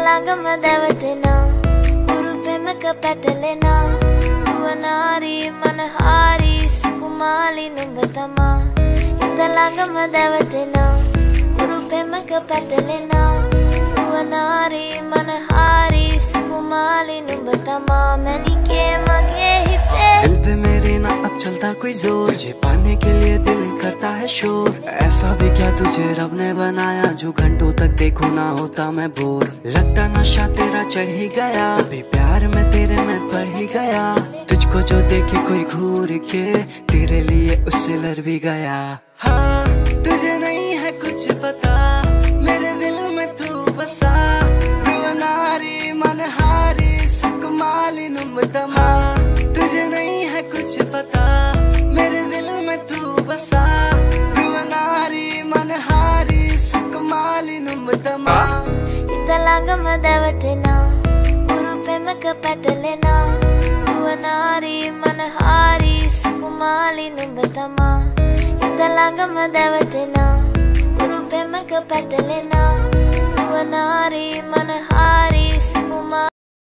ළඟම දැවටෙනා උරු පෙමක පැටලෙනා නුවනාරී මනහාරී සුකුමාලි නුඹ තමා හිත ළඟම දැවටෙනා උරු පෙමක පැටලෙනා නුවනාරී මනහාරී සුකුමාලි නුඹ තමා මැනිකේ මගේ හිතේ दिल पे मेरे ना अब चलता कोई जोर, तुझे पाने के लिए दिल करता है शोर। ऐसा भी क्या तुझे रब ने बनाया जो घंटों तक देखो ना होता मैं बोर। लगता नशा तेरा चढ़ ही गया, अभी प्यार में तेरे मैं पड़ ही गया। तुझको जो देखे कोई घूर के तेरे लिए उससे लड़ भी गया। हाँ तुझे नहीं है कुछ पता मेरे दिल में तू बसा, नारी मनहारी सुकुमाली नुम तमा। तुझे नहीं है कुछ पता मेरे दिल में तू बसा, नारी मनहारी सुकुमाली नुम तमा। හිත ළඟම දැවටෙනා උරු පෙමක පැටලෙනා නුවනාරී මනහාරී සුකුමාලි නුඹ තමා හිත ළඟම දැවටෙනා උරු පෙමක පැටලෙනා නුවනාරී මනහාරී